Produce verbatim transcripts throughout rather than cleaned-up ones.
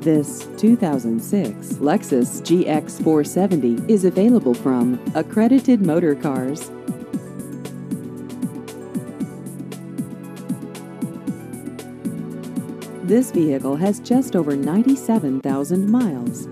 This two thousand six Lexus G X four seventy is available from Accredited Motorcars. This vehicle has just over ninety-seven thousand miles.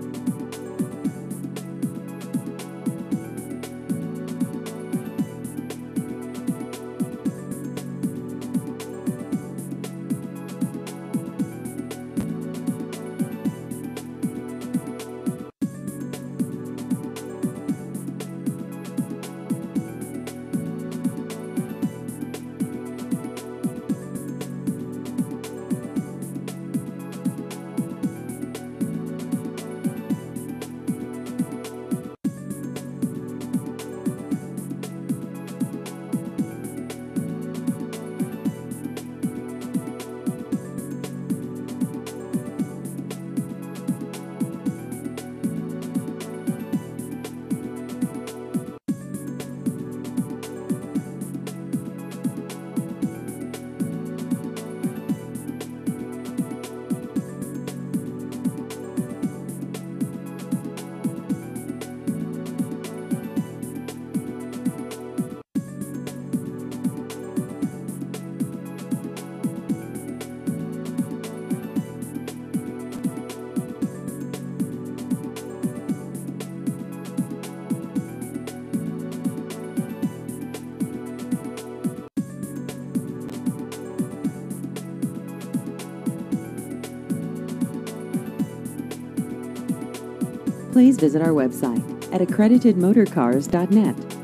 Please visit our website at accredited motorcars dot net.